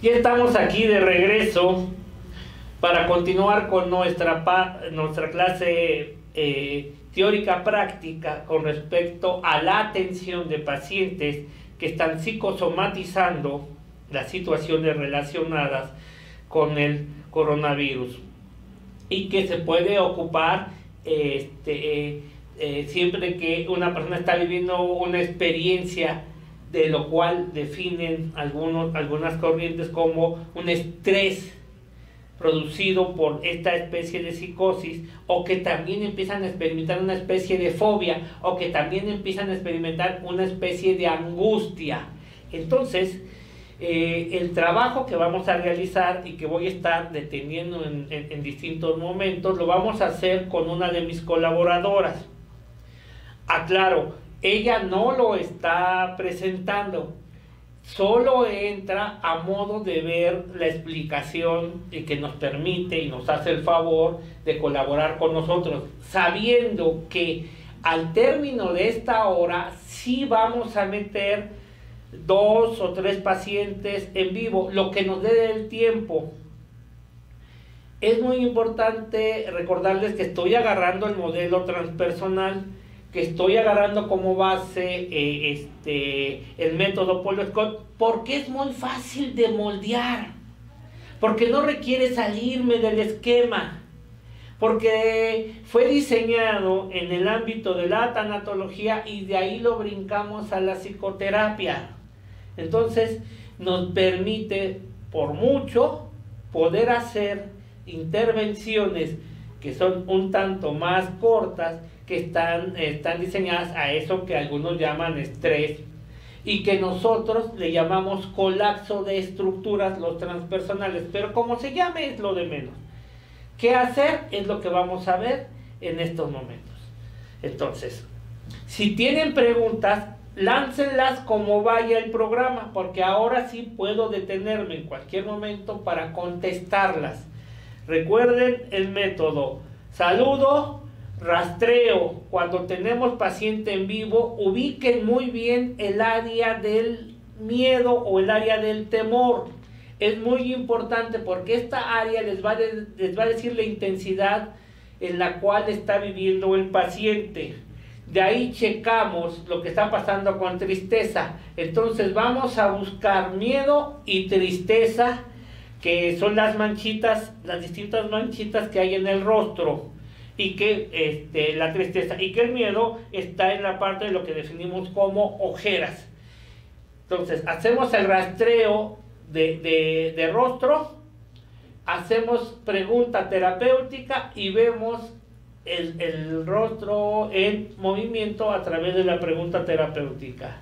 Ya estamos aquí de regreso para continuar con nuestra clase teórica práctica con respecto a la atención de pacientes que están psicosomatizando las situaciones relacionadas con el coronavirus y que se puede ocupar siempre que una persona está viviendo una experiencia, de lo cual definen algunas corrientes como un estrés producido por esta especie de psicosis, o que también empiezan a experimentar una especie de fobia, o que también empiezan a experimentar una especie de angustia. Entonces, el trabajo que vamos a realizar y que voy a estar deteniendo en distintos momentos, lo vamos a hacer con una de mis colaboradoras. Aclaro, ella no lo está presentando, solo entra a modo de ver la explicación y que nos permite y nos hace el favor de colaborar con nosotros, sabiendo que al término de esta hora sí vamos a meter 2 o 3 pacientes en vivo, lo que nos dé el tiempo. Es muy importante recordarles que estoy agarrando el modelo transpersonal, que estoy agarrando como base el método Paul Scott, porque es muy fácil de moldear, porque no requiere salirme del esquema, porque fue diseñado en el ámbito de la tanatología y de ahí lo brincamos a la psicoterapia. Entonces nos permite por mucho poder hacer intervenciones que son un tanto más cortas, que están diseñadas a eso que algunos llaman estrés y que nosotros le llamamos colapso de estructuras, los transpersonales, pero como se llame es lo de menos. ¿Qué hacer? Es lo que vamos a ver en estos momentos. Entonces, si tienen preguntas, láncenlas como vaya el programa, porque ahora sí puedo detenerme en cualquier momento para contestarlas. Recuerden el método: saludo, rastreo. Cuando tenemos paciente en vivo, ubiquen muy bien el área del miedo o el área del temor. Es muy importante porque esta área les va a decir la intensidad en la cual está viviendo el paciente. De ahí checamos lo que está pasando con tristeza. Entonces vamos a buscar miedo y tristeza, que son las manchitas, las distintas manchitas que hay en el rostro, y que la tristeza, y que el miedo está en la parte de lo que definimos como ojeras. Entonces hacemos el rastreo de rostro, hacemos pregunta terapéutica y vemos el rostro en movimiento a través de la pregunta terapéutica.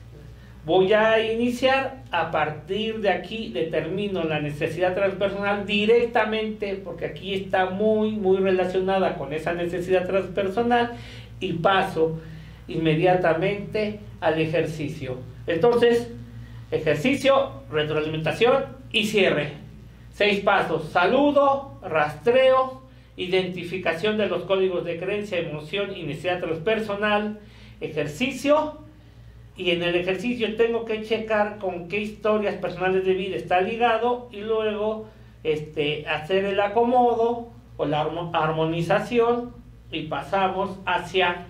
Voy a iniciar, a partir de aquí determino la necesidad transpersonal directamente, porque aquí está muy relacionada con esa necesidad transpersonal, y paso inmediatamente al ejercicio. Entonces, ejercicio, retroalimentación y cierre. 6 pasos: saludo, rastreo, identificación de los códigos de creencia, emoción y necesidad transpersonal, ejercicio. Y en el ejercicio tengo que checar con qué historias personales de vida está ligado, y luego hacer el acomodo o la armonización, y pasamos hacia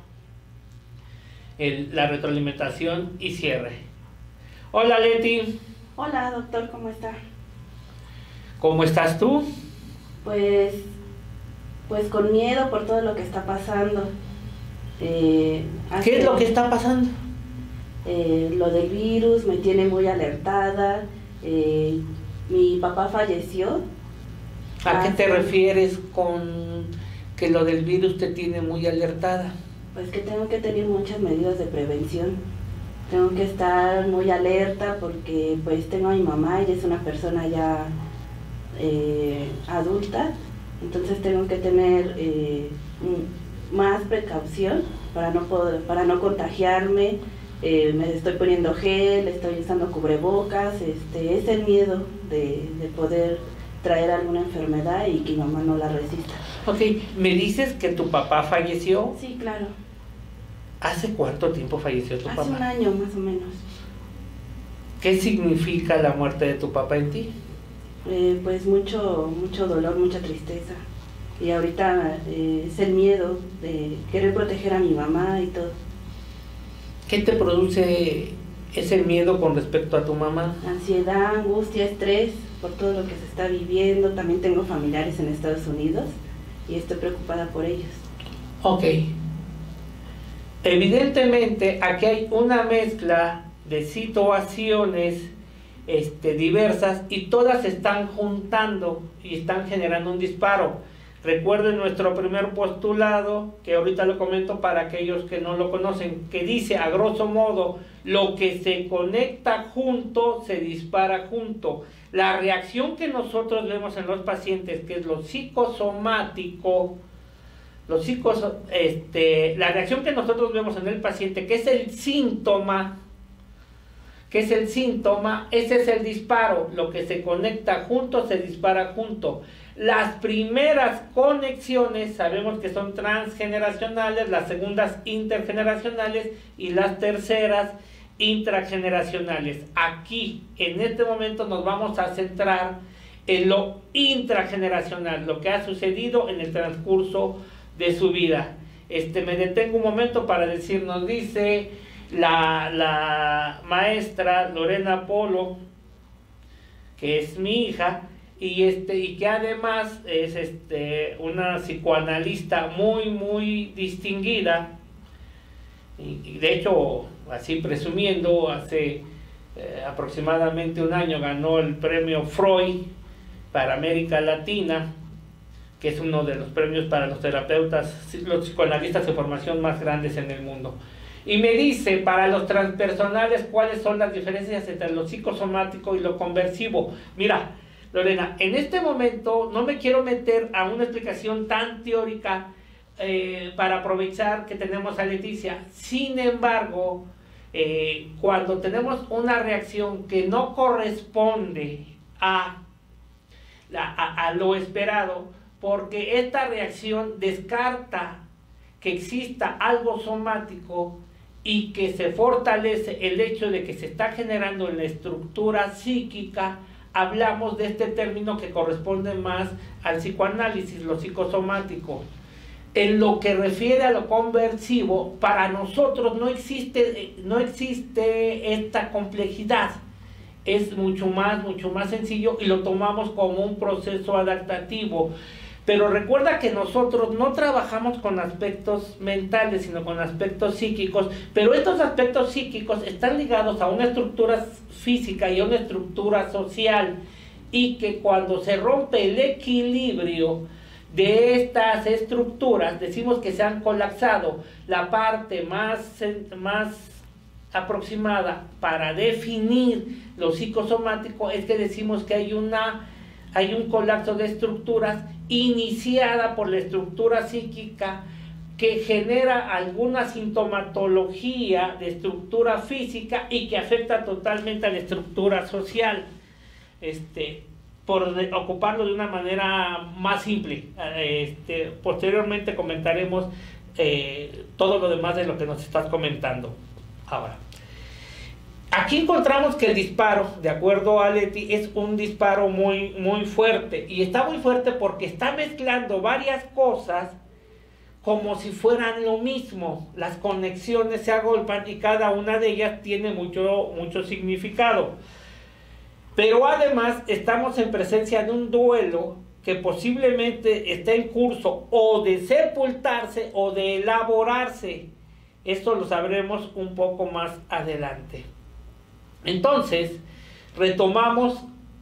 la retroalimentación y cierre. Hola Leti. Hola doctor, ¿cómo está? ¿Cómo estás tú? Pues con miedo por todo lo que está pasando. ¿Qué es lo que está pasando? Lo del virus me tiene muy alertada. Mi papá falleció. ¿A qué te refieres con que lo del virus te tiene muy alertada? Pues que tengo que tener muchas medidas de prevención. Tengo que estar muy alerta porque pues tengo a mi mamá, ella es una persona ya adulta, entonces tengo que tener más precaución para no contagiarme. Me estoy poniendo gel, estoy usando cubrebocas. Es el miedo de poder traer alguna enfermedad y que mi mamá no la resista. Ok, ¿me dices que tu papá falleció? Sí, claro. ¿Hace cuánto tiempo falleció tu papá? Hace un año más o menos. ¿Qué significa la muerte de tu papá en ti? Pues mucho dolor, mucha tristeza. Y ahorita es el miedo de querer proteger a mi mamá y todo. ¿Qué te produce ese miedo con respecto a tu mamá? Ansiedad, angustia, estrés por todo lo que se está viviendo. También tengo familiares en Estados Unidos y estoy preocupada por ellos. Ok. Evidentemente aquí hay una mezcla de situaciones diversas y todas se están juntando y están generando un disparo. Recuerden nuestro primer postulado, que ahorita lo comento para aquellos que no lo conocen, que dice a grosso modo, lo que se conecta junto se dispara junto. La reacción que nosotros vemos en los pacientes, que es lo psicosomático, la reacción que nosotros vemos en el paciente, que es el síntoma, ese es el disparo. Lo que se conecta junto se dispara junto. Las primeras conexiones sabemos que son transgeneracionales, las segundas intergeneracionales y las terceras intrageneracionales. Aquí, en este momento, nos vamos a centrar en lo intrageneracional, lo que ha sucedido en el transcurso de su vida. Me detengo un momento para decir, nos dice la maestra Lorena Polo, que es mi hija, y que además es una psicoanalista muy distinguida, y de hecho, así presumiendo, hace aproximadamente un año ganó el premio Freud para América Latina, que es uno de los premios para los terapeutas, los psicoanalistas de formación más grandes en el mundo. Y me dice, para los transpersonales, ¿cuáles son las diferencias entre lo psicosomático y lo conversivo? Mira, Lorena, en este momento no me quiero meter a una explicación tan teórica para aprovechar que tenemos a Leticia. Sin embargo, cuando tenemos una reacción que no corresponde a lo esperado, porque esta reacción descarta que exista algo somático y que se fortalece el hecho de que se está generando en la estructura psíquica, hablamos de este término que corresponde más al psicoanálisis, lo psicosomático. En lo que refiere a lo conversivo, para nosotros no existe esta complejidad. Es mucho más sencillo y lo tomamos como un proceso adaptativo. Pero recuerda que nosotros no trabajamos con aspectos mentales, sino con aspectos psíquicos, pero estos aspectos psíquicos están ligados a una estructura física y a una estructura social, y que cuando se rompe el equilibrio de estas estructuras, decimos que se han colapsado. La parte más aproximada para definir lo psicosomático es que decimos que hay un colapso de estructuras iniciada por la estructura psíquica que genera alguna sintomatología de estructura física y que afecta totalmente a la estructura social, por ocuparlo de una manera más simple. Posteriormente comentaremos todo lo demás de lo que nos estás comentando. Ahora, aquí encontramos que el disparo, de acuerdo a Leti, es un disparo muy fuerte, y está muy fuerte porque está mezclando varias cosas como si fueran lo mismo. Las conexiones se agolpan y cada una de ellas tiene mucho significado. Pero además estamos en presencia de un duelo que posiblemente está en curso o de sepultarse o de elaborarse. Esto lo sabremos un poco más adelante. Entonces, retomamos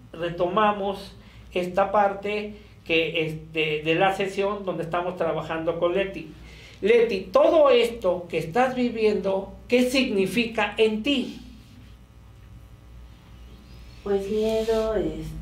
esta parte de la sesión donde estamos trabajando con Leti. Leti, todo esto que estás viviendo, ¿qué significa en ti? Pues miedo,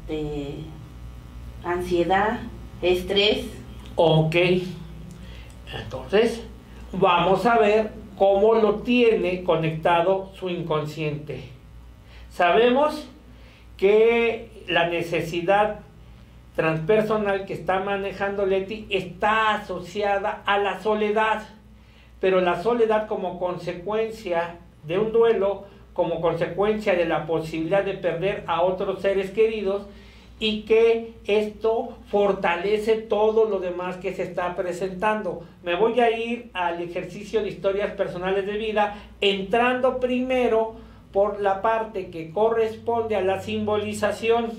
ansiedad, estrés. Ok. Entonces, vamos a ver cómo lo tiene conectado su inconsciente. Sabemos que la necesidad transpersonal que está manejando Leti está asociada a la soledad, pero la soledad como consecuencia de un duelo como consecuencia de la posibilidad de perder a otros seres queridos, y que esto fortalece todo lo demás que se está presentando. Me voy a ir al ejercicio de historias personales de vida, entrando primero por la parte que corresponde a la simbolización.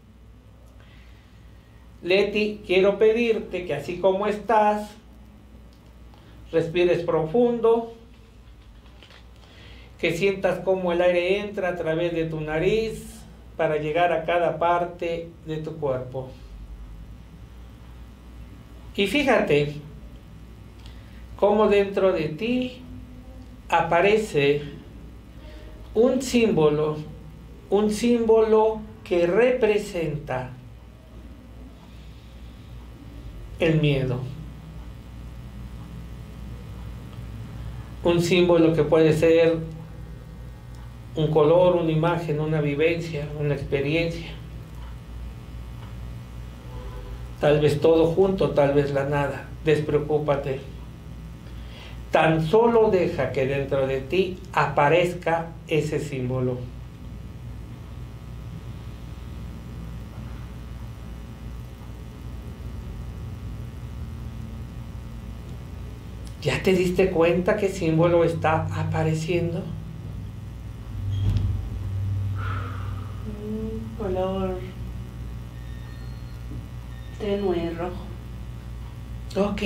Leti, quiero pedirte que así como estás, respires profundo, que sientas cómo el aire entra a través de tu nariz para llegar a cada parte de tu cuerpo. Y fíjate cómo dentro de ti aparece un símbolo que representa el miedo. Un símbolo que puede ser un color, una imagen, una vivencia, una experiencia. Tal vez todo junto, tal vez la nada. Despreocúpate. Tan solo deja que dentro de ti aparezca ese símbolo. ¿Ya te diste cuenta qué símbolo está apareciendo? Color tenue rojo. Ok.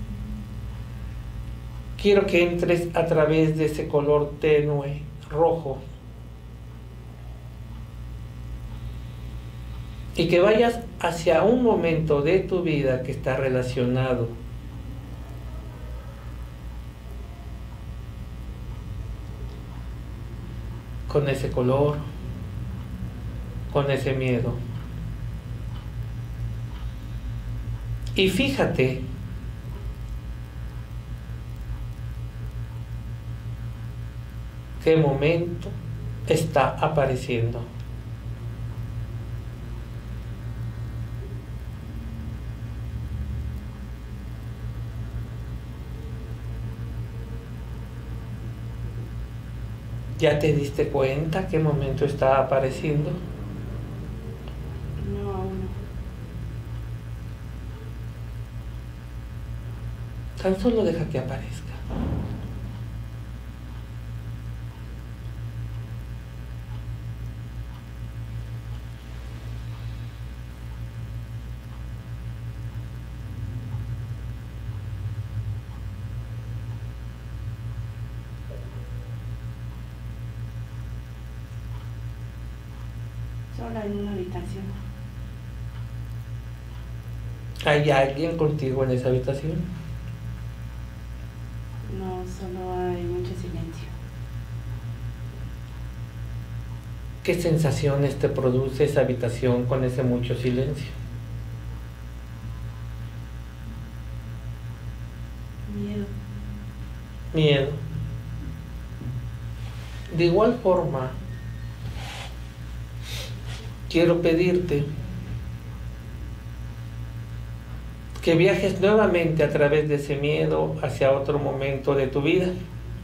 Quiero que entres a través de ese color tenue rojo y que vayas hacia un momento de tu vida que está relacionado con ese color, con ese miedo. Y fíjate qué momento está apareciendo. ¿Ya te diste cuenta qué momento está apareciendo? No, aún no. Tan solo deja que aparezca. Sola en una habitación. ¿Hay alguien contigo en esa habitación? No, solo hay mucho silencio. ¿Qué sensaciones te produce esa habitación con ese mucho silencio? Miedo. Miedo. De igual forma, quiero pedirte que viajes nuevamente a través de ese miedo hacia otro momento de tu vida.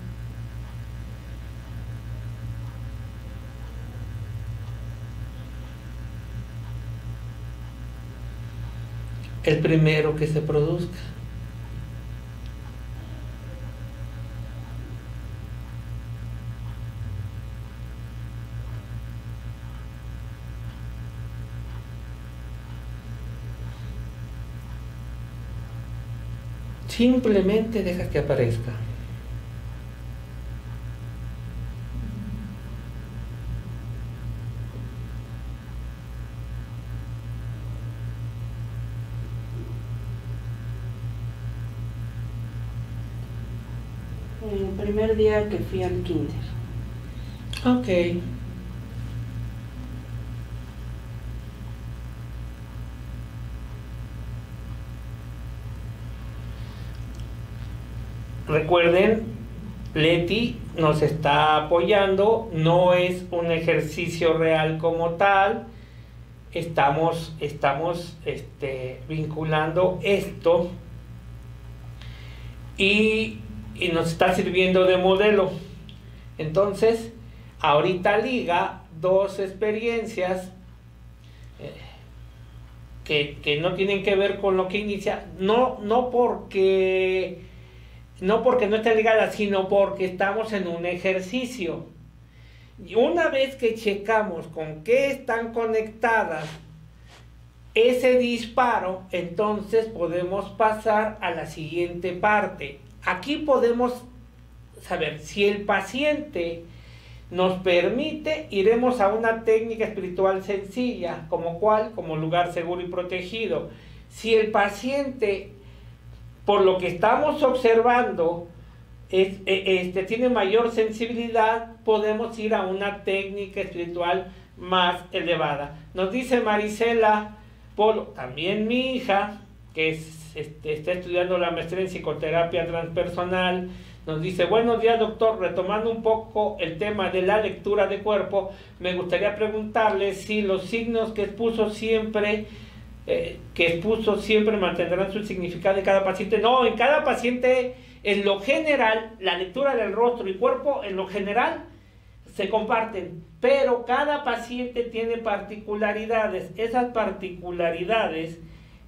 El primero que se produzca. Simplemente deja que aparezca. El primer día que fui al kinder. Ok. Recuerden, Leti nos está apoyando, no es un ejercicio real como tal, estamos vinculando esto y nos está sirviendo de modelo. Entonces, ahorita liga dos experiencias que no tienen que ver con lo que inicia, no porque no esté ligada, sino porque estamos en un ejercicio. Y una vez que checamos con qué están conectadas ese disparo, entonces podemos pasar a la siguiente parte. Aquí podemos saber si el paciente nos permite, iremos a una técnica espiritual sencilla, como lugar seguro y protegido. Si el paciente, por lo que estamos observando, tiene mayor sensibilidad, podemos ir a una técnica espiritual más elevada. Nos dice Marisela Polo, también mi hija, que está estudiando la maestría en psicoterapia transpersonal, nos dice: buenos días, doctor, retomando un poco el tema de la lectura de cuerpo, me gustaría preguntarle si los signos que expuso siempre mantendrán su significado en cada paciente. No, en cada paciente, en lo general, la lectura del rostro y cuerpo, en lo general, se comparten, pero cada paciente tiene particularidades. Esas particularidades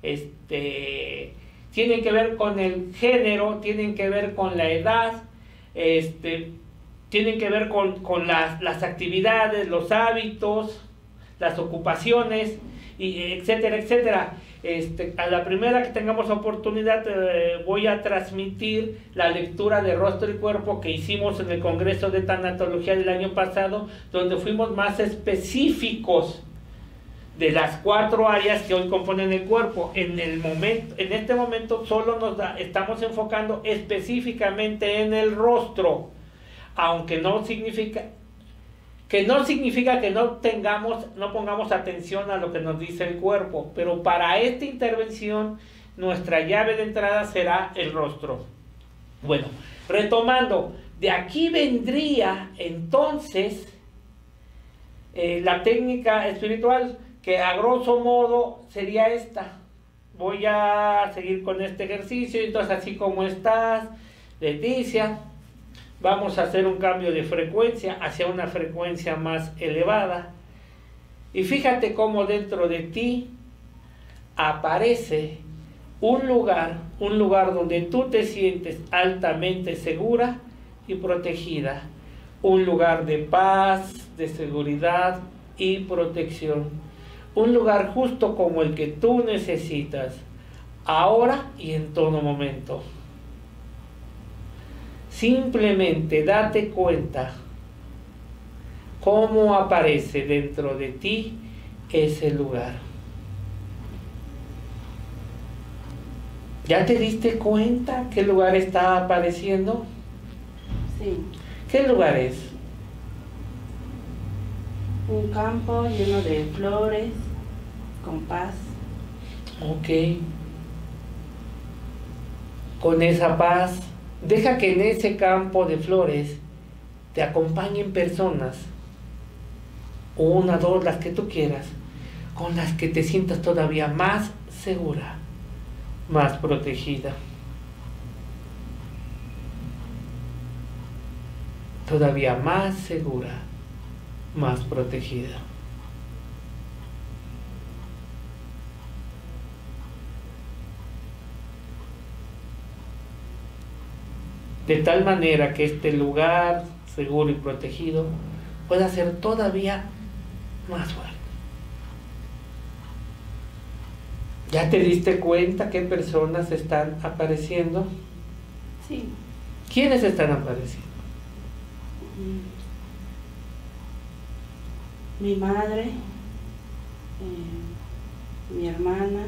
tienen que ver con el género, tienen que ver con la edad, tienen que ver con las actividades, los hábitos, las ocupaciones, etcétera, etcétera. A la primera que tengamos oportunidad voy a transmitir la lectura de rostro y cuerpo que hicimos en el Congreso de Tanatología del año pasado, donde fuimos más específicos de las 4 áreas que hoy componen el cuerpo. En este momento solo estamos enfocando específicamente en el rostro, aunque no significa que no pongamos atención a lo que nos dice el cuerpo, pero para esta intervención nuestra llave de entrada será el rostro. Bueno, retomando, de aquí vendría entonces la técnica espiritual, que a grosso modo sería esta. Voy a seguir con este ejercicio. Entonces, así como estás, Leticia, vamos a hacer un cambio de frecuencia hacia una frecuencia más elevada. Y fíjate cómo dentro de ti aparece un lugar donde tú te sientes altamente segura y protegida. Un lugar de paz, de seguridad y protección. Un lugar justo como el que tú necesitas, ahora y en todo momento. Simplemente date cuenta cómo aparece dentro de ti ese lugar. ¿Ya te diste cuenta qué lugar está apareciendo? Sí. ¿Qué lugar es? Un campo lleno de flores, con paz. Ok. Con esa paz, deja que en ese campo de flores te acompañen personas, 1, 2, las que tú quieras, con las que te sientas todavía más segura, más protegida. Todavía más segura, más protegida. De tal manera que este lugar seguro y protegido pueda ser todavía más fuerte. ¿Ya te diste cuenta qué personas están apareciendo? Sí. ¿Quiénes están apareciendo? Mi madre, mi hermana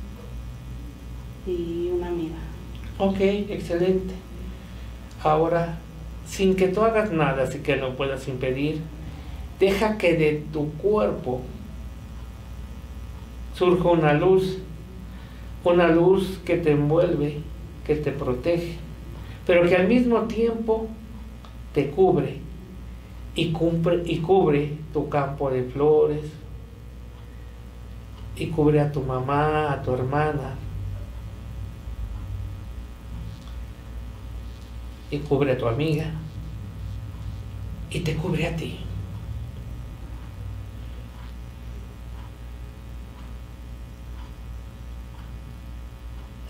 y una amiga. Ok, excelente. Ahora, sin que tú hagas nada, así que no puedas impedir, deja que de tu cuerpo surja una luz que te envuelve, que te protege, pero que al mismo tiempo te cubre y cubre tu campo de flores, y cubre a tu mamá, a tu hermana, y cubre a tu amiga, y te cubre a ti.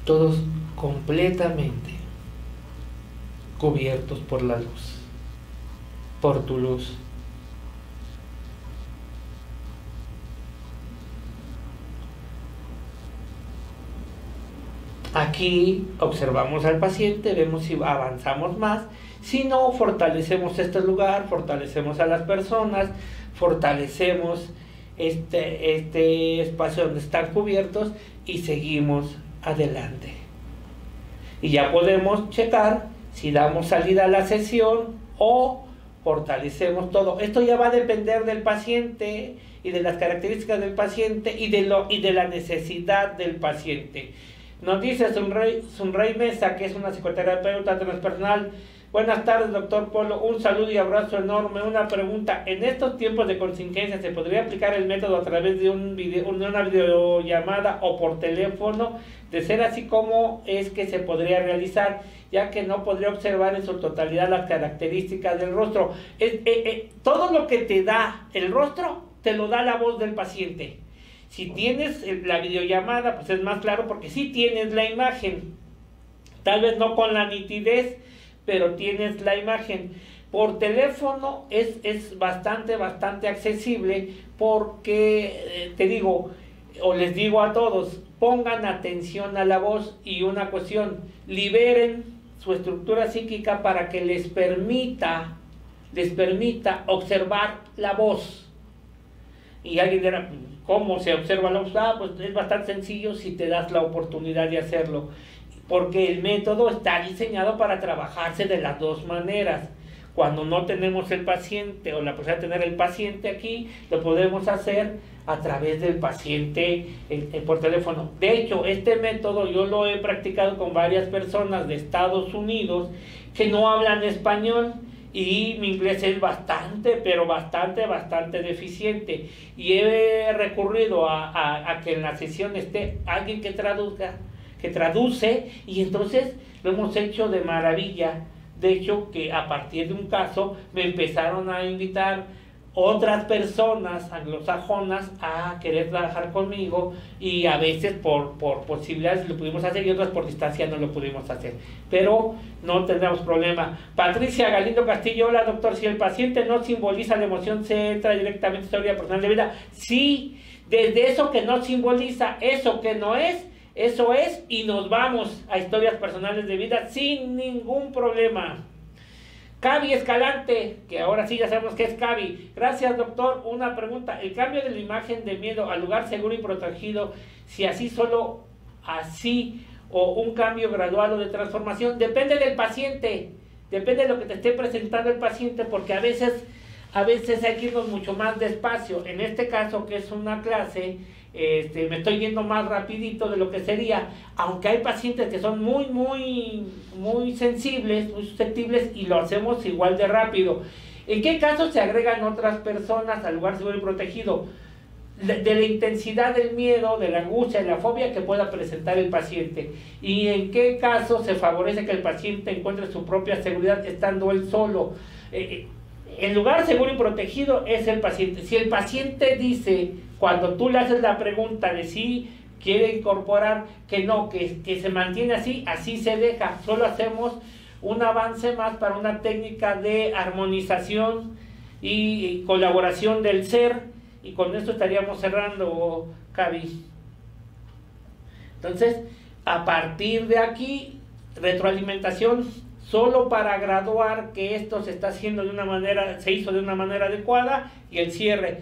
todos completamente cubiertos por la luz, por tu luz. Aquí observamos al paciente, vemos si avanzamos más, si no, fortalecemos este lugar, fortalecemos a las personas, fortalecemos este espacio donde están cubiertos y seguimos adelante. Y ya podemos checar si damos salida a la sesión o fortalecemos todo. Esto ya va a depender del paciente y de las características del paciente y de la necesidad del paciente. Nos dice Sunray Mesa, que es una psicoterapeuta transpersonal. Buenas tardes, doctor Polo. Un saludo y abrazo enorme. Una pregunta. En estos tiempos de contingencia, ¿se podría aplicar el método a través de una videollamada o por teléfono? De ser así, ¿cómo es que se podría realizar? Ya que no podría observar en su totalidad las características del rostro. Todo lo que te da el rostro, te lo da la voz del paciente. Si tienes la videollamada, pues es más claro porque sí tienes la imagen. Tal vez no con la nitidez, pero tienes la imagen. Por teléfono es bastante accesible porque, te digo, o les digo a todos, pongan atención a la voz y una cuestión, liberen su estructura psíquica para que les permita observar la voz. Y alguien dirá, ¿cómo se observa la voz? Pues es bastante sencillo si te das la oportunidad de hacerlo. Porque el método está diseñado para trabajarse de las dos maneras. Cuando no tenemos el paciente o la posibilidad de tener el paciente aquí, lo podemos hacer a través del paciente por teléfono. De hecho, este método yo lo he practicado con varias personas de Estados Unidos que no hablan español y mi inglés es bastante deficiente. Y he recurrido a que en la sesión esté alguien que traduce, y entonces lo hemos hecho de maravilla. De hecho, que a partir de un caso me empezaron a invitar otras personas anglosajonas a querer trabajar conmigo, y a veces por posibilidades lo pudimos hacer y otras por distancia no lo pudimos hacer, pero no tendremos problema. Patricia Galindo Castillo, hola doctor, si el paciente no simboliza la emoción, ¿se entra directamente en historia personal de vida? Sí, desde eso que no simboliza, eso que no es, eso es, y nos vamos a historias personales de vida sin ningún problema. Cavi Escalante, que ahora sí ya sabemos que es Cavi. Gracias, doctor. Una pregunta. El cambio de la imagen de miedo al lugar seguro y protegido, si así solo así o un cambio gradual o de transformación, depende del paciente. Depende de lo que te esté presentando el paciente, porque a veces hay que irnos mucho más despacio. En este caso, que es una clase, me estoy yendo más rapidito de lo que sería, aunque hay pacientes que son muy sensibles, muy susceptibles, y lo hacemos igual de rápido. ¿En qué caso se agregan otras personas al lugar seguro y protegido? De la intensidad del miedo, de la angustia, de la fobia que pueda presentar el paciente. ¿Y en qué caso se favorece que el paciente encuentre su propia seguridad estando él solo? El lugar seguro y protegido es el paciente. Si el paciente dice, cuando tú le haces la pregunta de si quiere incorporar, que no, que se mantiene así, así se deja. Solo hacemos un avance más para una técnica de armonización y colaboración del ser, y con esto estaríamos cerrando, Cavi. Entonces, a partir de aquí, retroalimentación solo para graduar que esto se está haciendo de una manera, se hizo de una manera adecuada, y el cierre.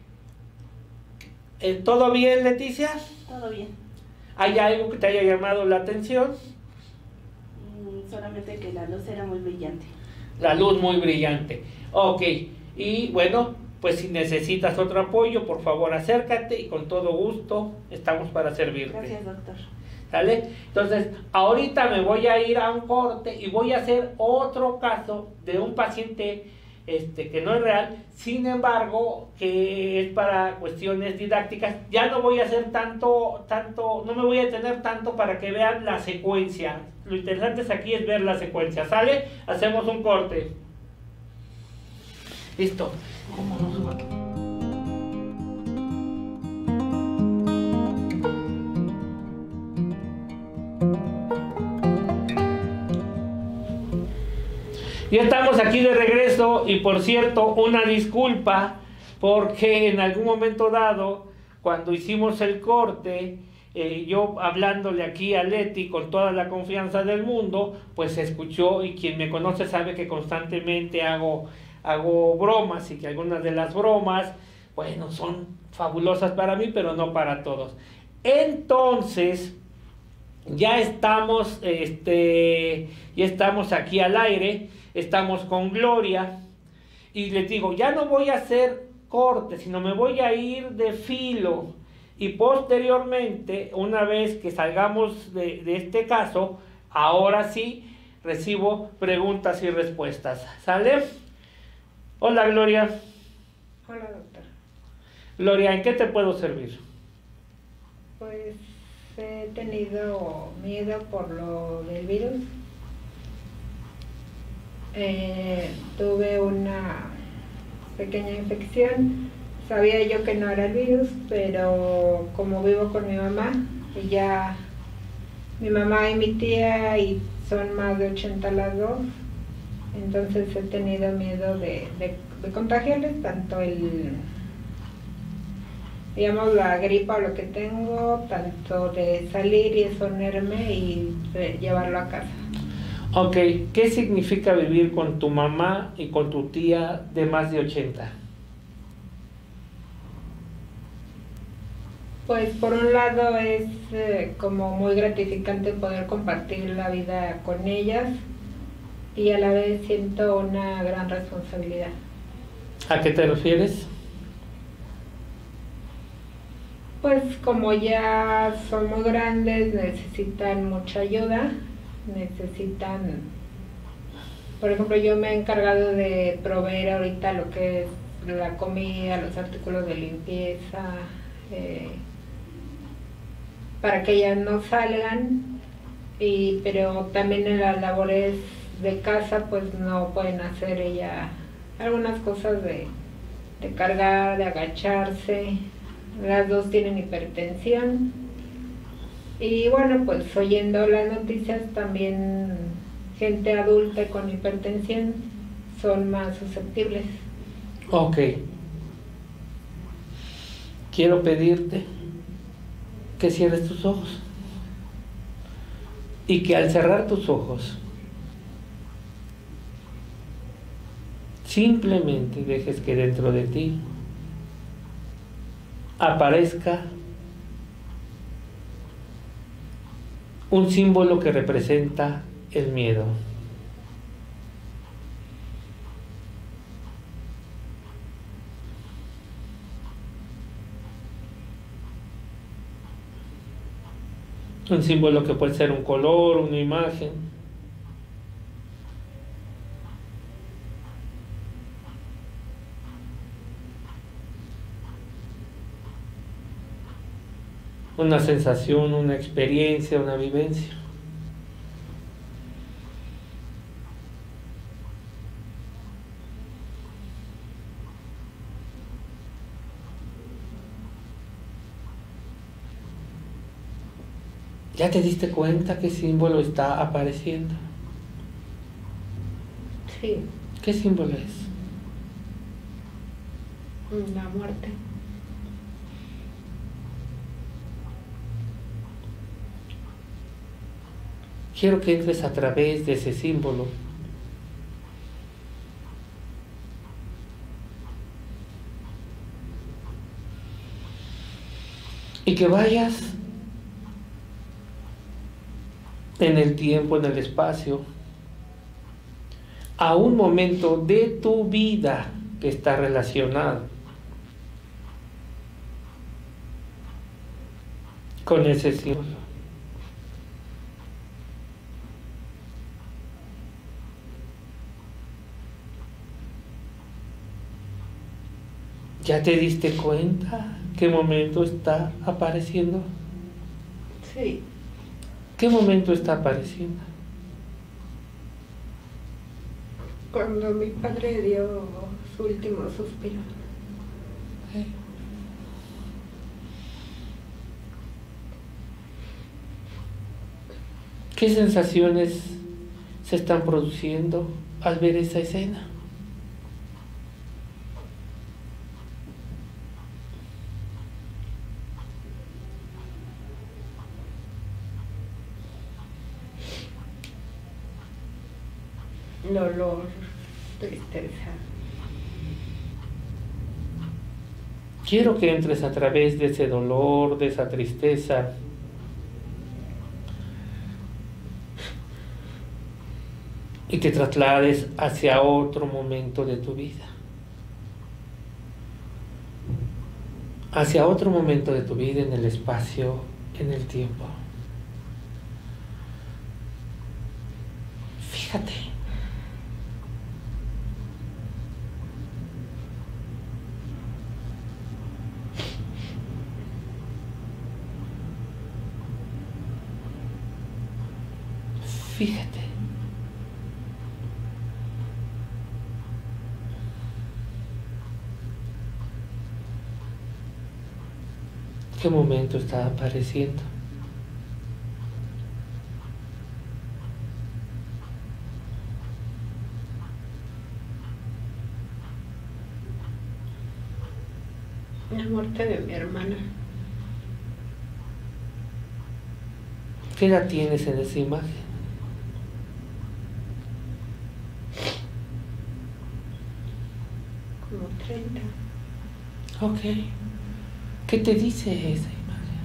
¿Todo bien, Leticia? Todo bien. ¿Hay algo que te haya llamado la atención? Solamente que la luz era muy brillante. La luz muy brillante. Ok, y bueno, pues si necesitas otro apoyo, por favor acércate, y con todo gusto estamos para servirte. Gracias, doctor. ¿Sale? Entonces, ahorita me voy a ir a un corte y voy a hacer otro caso de un paciente que no es real, sin embargo, que es para cuestiones didácticas. Ya no voy a hacer tanto, no me voy a detener tanto para que vean la secuencia. Lo interesante aquí es ver la secuencia, ¿sale? Hacemos un corte. Listo. ¿Cómo no subo aquí? Ya estamos aquí de regreso y por cierto, una disculpa porque en algún momento dado, cuando hicimos el corte, yo hablándole aquí a Leti con toda la confianza del mundo, pues se escuchó y quien me conoce sabe que constantemente hago bromas y que algunas de las bromas, bueno, son fabulosas para mí, pero no para todos. Entonces, ya estamos aquí al aire, estamos con Gloria y les digo, ya no voy a hacer corte, sino me voy a ir de filo y posteriormente, una vez que salgamos de este caso, ahora sí recibo preguntas y respuestas. ¿Sale? Hola, Gloria. Hola, doctor. Gloria, ¿en qué te puedo servir? Pues he tenido miedo por lo del virus. Tuve una pequeña infección. Sabía yo que no era el virus, pero como vivo con mi mamá, y ya mi mamá y mi tía, y son más de 80 las dos, entonces he tenido miedo de contagiarles tanto digamos, la gripa o lo que tengo, tanto de salir y exponerme y llevarlo a casa. Ok, ¿qué significa vivir con tu mamá y con tu tía de más de 80? Pues por un lado es como muy gratificante poder compartir la vida con ellas y a la vez siento una gran responsabilidad. ¿A qué te refieres? Pues como ya son muy grandes, necesitan mucha ayuda, necesitan, por ejemplo, yo me he encargado de proveer ahorita lo que es la comida, los artículos de limpieza, para que ellas no salgan, pero también en las labores de casa pues no pueden hacer ella algunas cosas de cargar, de agacharse. Las dos tienen hipertensión y bueno, pues oyendo las noticias también gente adulta con hipertensión son más susceptibles. Ok. Quiero pedirte que cierres tus ojos y que al cerrar tus ojos simplemente dejes que dentro de ti aparezca un símbolo que representa el miedo. Un símbolo que puede ser un color, una imagen. Una sensación, una experiencia, una vivencia. ¿Ya te diste cuenta qué símbolo está apareciendo? Sí. ¿Qué símbolo es? La muerte. Quiero que entres a través de ese símbolo y que vayas en el tiempo, en el espacio, a un momento de tu vida que está relacionado con ese símbolo. ¿Ya te diste cuenta qué momento está apareciendo? Sí. ¿Qué momento está apareciendo? Cuando mi padre dio su último suspiro. ¿Qué sensaciones se están produciendo al ver esa escena? Dolor, tristeza. Quiero que entres a través de ese dolor, de esa tristeza, y te traslades hacia otro momento de tu vida. Hacia otro momento de tu vida en el espacio, en el tiempo. Fíjate. Fíjate. ¿Qué momento está apareciendo? La muerte de mi hermana. ¿Qué edad tienes en esa imagen? Como 30. Ok. ¿Qué te dice esa imagen?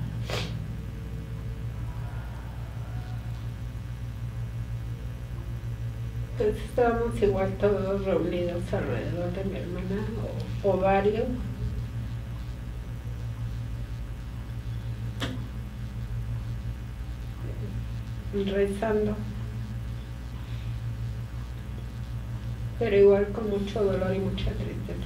Pues estábamos igual todos reunidos alrededor de mi hermana, o varios. Rezando. Pero igual con mucho dolor y mucha tristeza.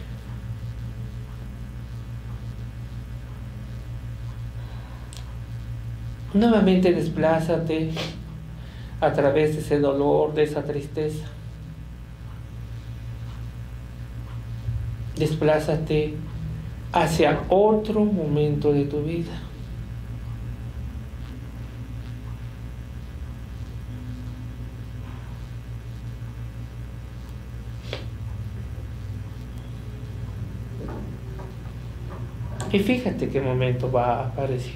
Nuevamente desplázate a través de ese dolor, de esa tristeza. Desplázate hacia otro momento de tu vida. Y fíjate qué momento va apareciendo.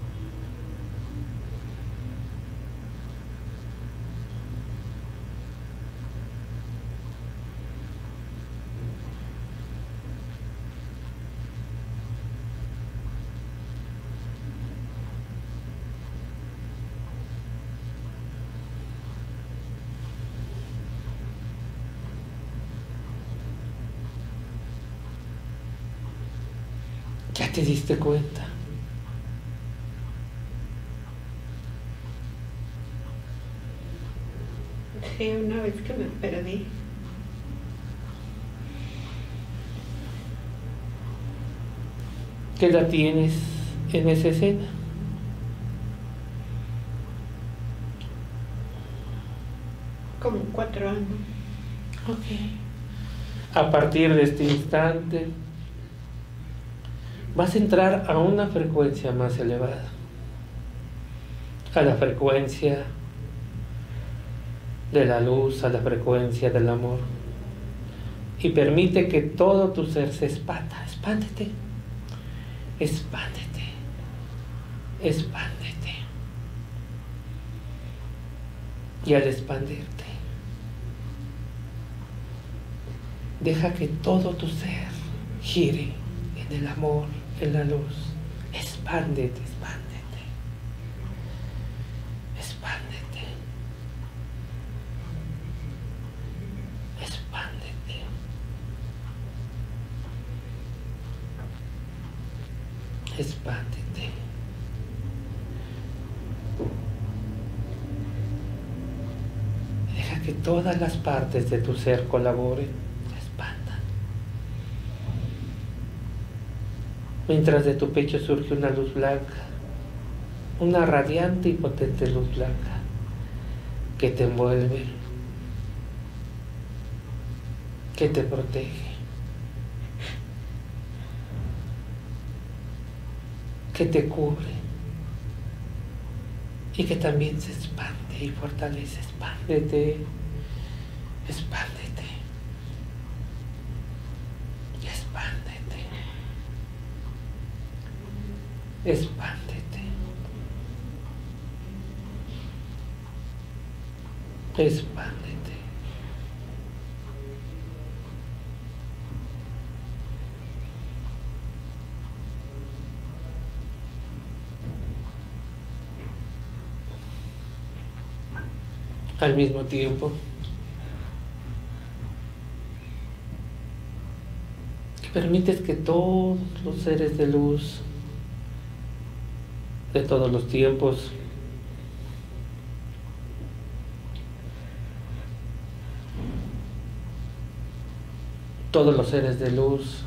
¿Ya te diste cuenta? Sí, una vez que me perdí. ¿Qué edad tienes en esa escena? Como 4 años. Ok. A partir de este instante vas a entrar a una frecuencia más elevada, a la frecuencia de la luz, a la frecuencia del amor, y permite que todo tu ser se expanda. Expándete, expándete, expándete. Y al expandirte, deja que todo tu ser gire en el amor, en la luz. Expándete, expándete, expándete, expándete. Expándete. Deja que todas las partes de tu ser colaboren, se expandan. Mientras de tu pecho surge una luz blanca, una radiante y potente luz blanca que te envuelve, que te protege, que te cubre y que también se expande y fortalece. Expándete, Expándete. Expándete. Expándete. Expándete. Al mismo tiempo que permites que todos los seres de luz de todos los tiempos todos los seres de luz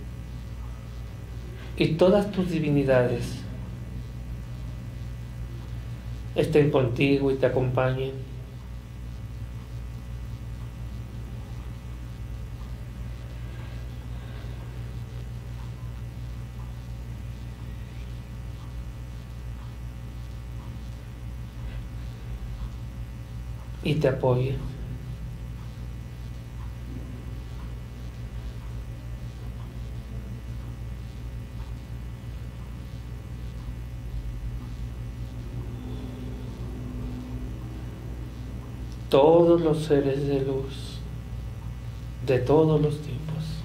y todas tus divinidades estén contigo y te acompañen. Y te apoyen. Todos los seres de luz de todos los tiempos.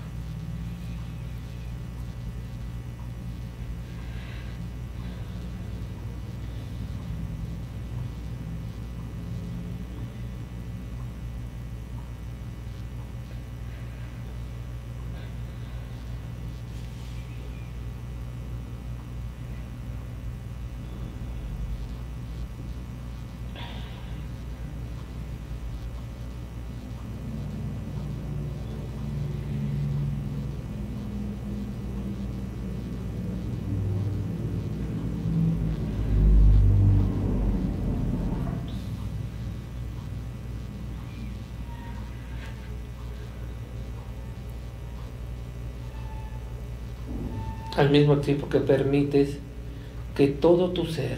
Al mismo tiempo que permites que todo tu ser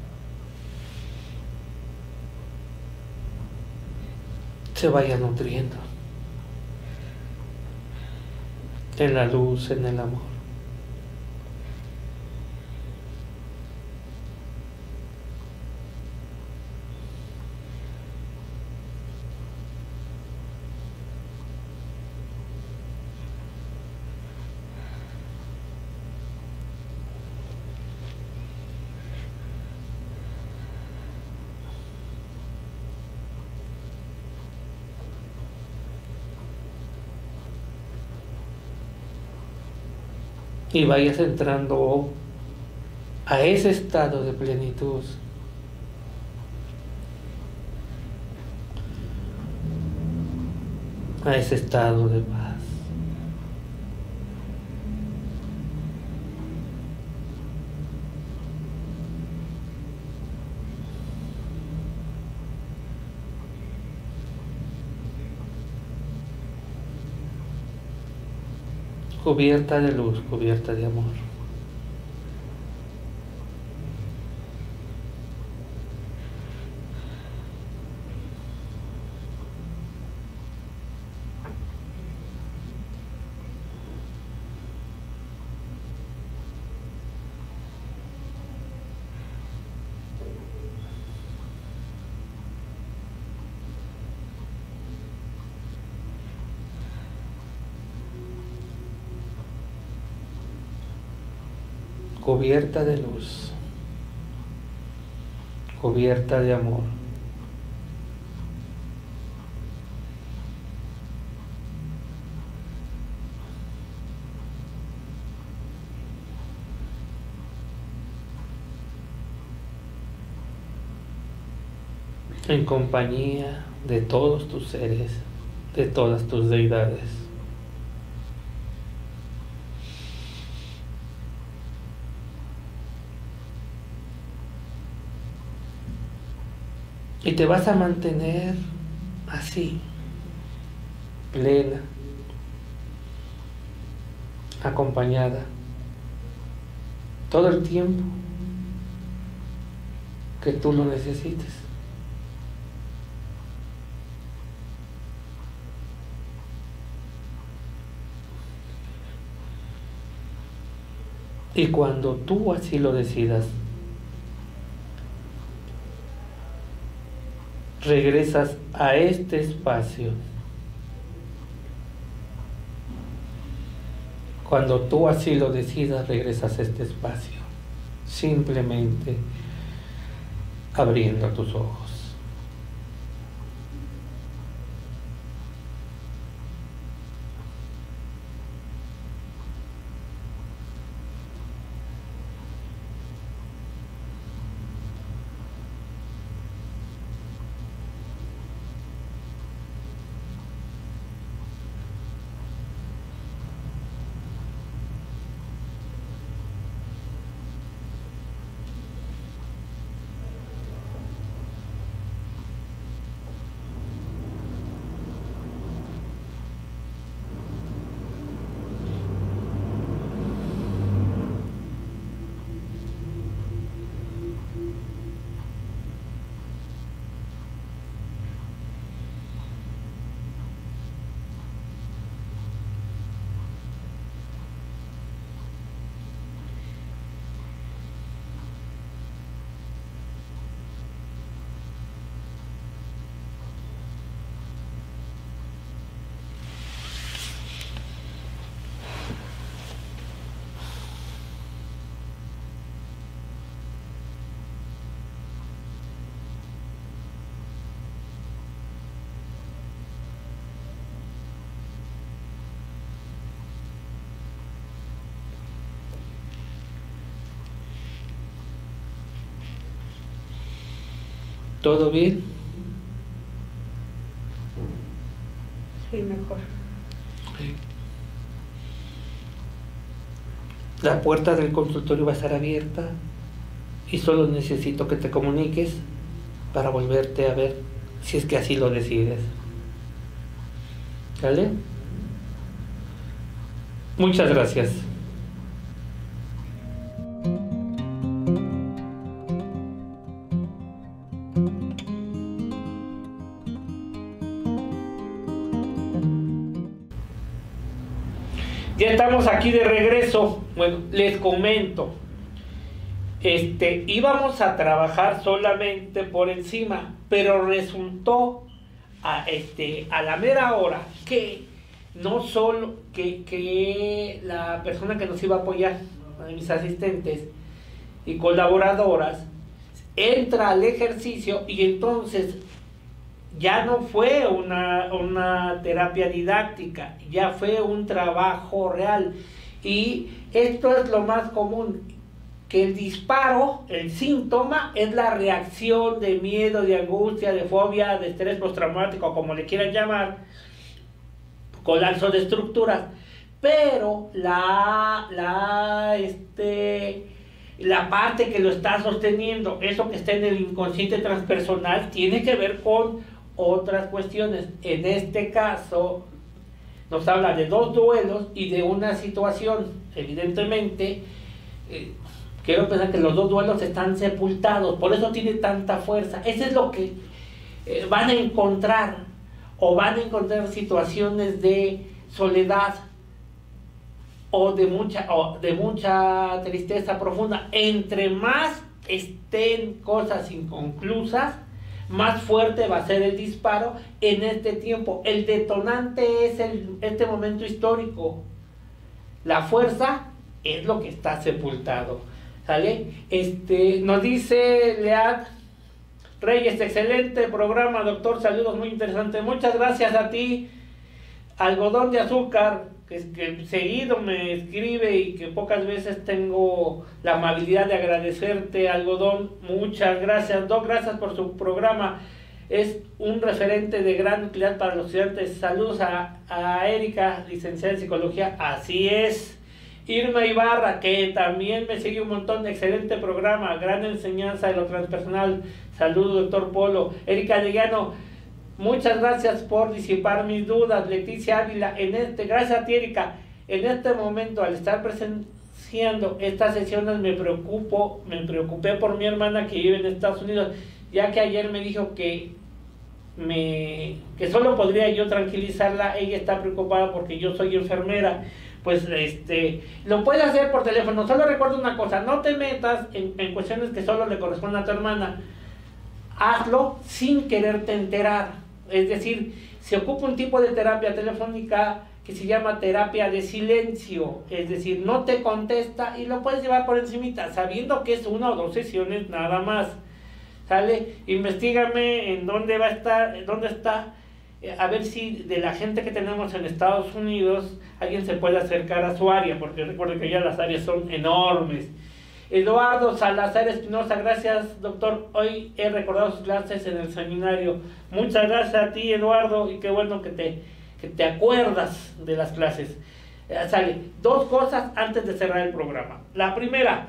se vaya nutriendo en la luz, en el amor. Y vayas entrando a ese estado de plenitud, a ese estado de paz. Cubierta de luz, cubierta de amor. Cubierta de luz, cubierta de amor. En compañía de todos tus seres, de todas tus deidades. Y te vas a mantener así, plena, acompañada, todo el tiempo que tú lo necesites. Y cuando tú así lo decidas, regresas a este espacio. Cuando tú así lo decidas, regresas a este espacio. Simplemente abriendo tus ojos. ¿Todo bien? Sí, mejor. La puerta del consultorio va a estar abierta y solo necesito que te comuniques para volverte a ver, si es que así lo decides. ¿Vale? Muchas gracias. Ya estamos aquí de regreso. Bueno, les comento. Íbamos a trabajar solamente por encima, pero resultó a la mera hora que no solo que la persona que nos iba a apoyar, mis asistentes y colaboradoras, entra al ejercicio y entonces ya no fue una terapia didáctica, ya fue un trabajo real. Y esto es lo más común, que el disparo, el síntoma, es la reacción de miedo, de angustia, de fobia, de estrés postraumático, como le quieran llamar, colapso de estructuras. Pero la parte que lo está sosteniendo, eso que está en el inconsciente transpersonal, tiene que ver con otras cuestiones. En este caso nos habla de 2 duelos y de una situación. Evidentemente quiero pensar que los 2 duelos están sepultados, por eso tiene tanta fuerza. Eso es lo que van a encontrar, o van a encontrar situaciones de soledad o de mucha tristeza profunda. Entre más estén cosas inconclusas, más fuerte va a ser el disparo en este tiempo. El detonante es este momento histórico. La fuerza es lo que está sepultado. ¿Sale? Nos dice Lead Reyes, excelente programa, doctor, saludos, muy interesante. Muchas gracias a ti. Algodón de azúcar, que seguido me escribe y que pocas veces tengo la amabilidad de agradecerte, Algodón. Muchas gracias, Doc, gracias por su programa. Es un referente de gran utilidad para los estudiantes. Saludos a Erika, licenciada en psicología. Así es. Irma Ibarra, que también me sigue un montón. Excelente programa, gran enseñanza de lo transpersonal. Saludos, doctor Polo. Erika Llegano, muchas gracias por disipar mis dudas. Leticia Ávila, gracias a ti, Erika. En este momento, al estar presenciando estas sesiones, me preocupé por mi hermana que vive en Estados Unidos, ya que ayer me dijo que solo podría yo tranquilizarla. Ella está preocupada porque yo soy enfermera. pues lo puedes hacer por teléfono. Solo recuerda una cosa, no te metas en cuestiones que solo le corresponden a tu hermana. Hazlo sin quererte enterar. Es decir, se ocupa un tipo de terapia telefónica que se llama terapia de silencio, es decir, no te contesta y lo puedes llevar por encimita, sabiendo que es 1 o 2 sesiones nada más, ¿sale? Investígame en dónde va a estar, dónde está, a ver si de la gente que tenemos en Estados Unidos alguien se puede acercar a su área, porque recuerden que ya las áreas son enormes. Eduardo Salazar Espinosa, gracias doctor, hoy he recordado sus clases en el seminario. Muchas gracias a ti, Eduardo, y qué bueno que te acuerdas de las clases. Sale, 2 cosas antes de cerrar el programa. La primera,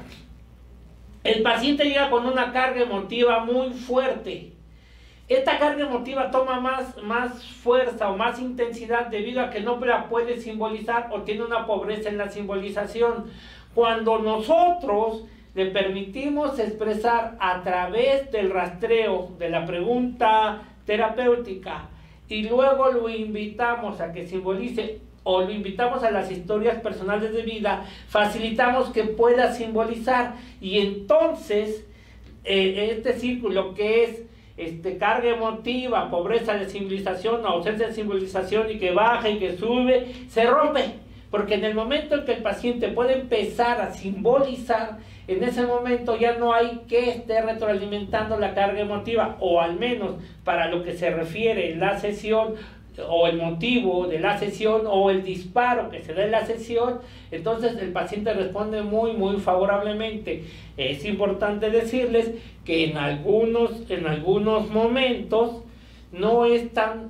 el paciente llega con una carga emotiva muy fuerte. Esta carga emotiva toma más fuerza o más intensidad debido a que no la puede simbolizar o tiene una pobreza en la simbolización. Cuando nosotros le permitimos expresar a través del rastreo de la pregunta terapéutica y luego lo invitamos a que simbolice o lo invitamos a las historias personales de vida, facilitamos que pueda simbolizar, y entonces este círculo que es carga emotiva, pobreza de simbolización, ausencia de simbolización y que baja y que sube, se rompe. Porque en el momento en que el paciente puede empezar a simbolizar, en ese momento ya no hay que estar retroalimentando la carga emotiva, o al menos para lo que se refiere en la sesión, o el motivo de la sesión, o el disparo que se da en la sesión, entonces el paciente responde muy favorablemente. Es importante decirles que en algunos momentos no es tan,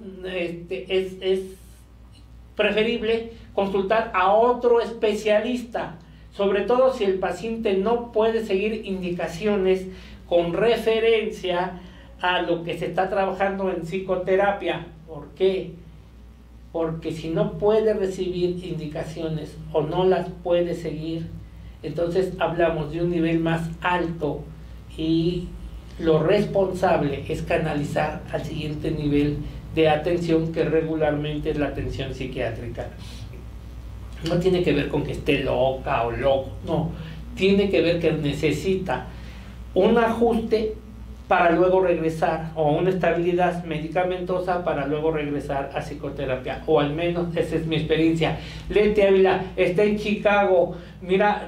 es preferible consultar a otro especialista, sobre todo si el paciente no puede seguir indicaciones con referencia a lo que se está trabajando en psicoterapia. ¿Por qué? Porque si no puede recibir indicaciones o no las puede seguir, entonces hablamos de un nivel más alto y lo responsable es canalizar al siguiente nivel de atención, que regularmente es la atención psiquiátrica. No tiene que ver con que esté loca o loco, no, tiene que ver que necesita un ajuste para luego regresar, o una estabilidad medicamentosa para luego regresar a psicoterapia, o al menos esa es mi experiencia. Leti Ávila está en Chicago. Mira,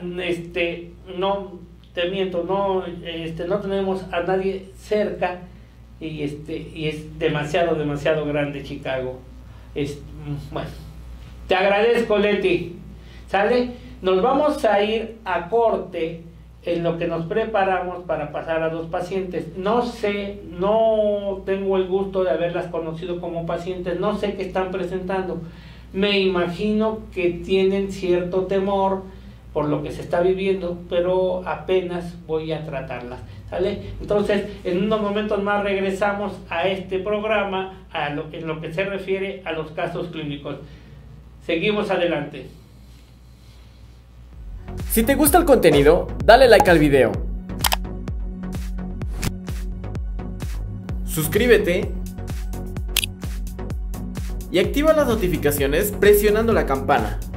no te miento, no tenemos a nadie cerca, y es demasiado grande Chicago. Bueno, te agradezco, Leti. ¿Sale? Nos vamos a ir a corte en lo que nos preparamos para pasar a los pacientes. No sé, no tengo el gusto de haberlas conocido como pacientes, no sé qué están presentando. Me imagino que tienen cierto temor por lo que se está viviendo, pero apenas voy a tratarlas, ¿sale? Entonces, en unos momentos más regresamos a este programa, en lo que se refiere a los casos clínicos. Seguimos adelante. Si te gusta el contenido, dale like al video. Suscríbete y activa las notificaciones presionando la campana.